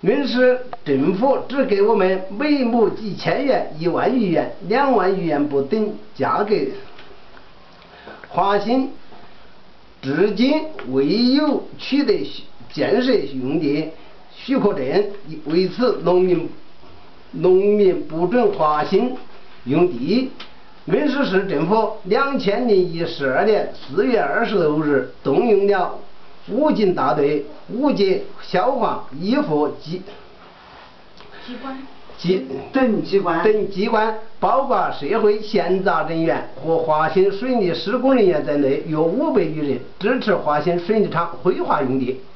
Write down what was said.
恩施政府只给我们每亩几千元、1万余元、2万余元不等价格。华新至今未有取得建设用地许可证，为此农民不准华新用地。恩施市政府2012年4月26日动用了武警大队、5级消防、医护等机关，包括社会闲杂人员和华新水泥施工人员在内，约500余人支持华新水泥厂规划用地。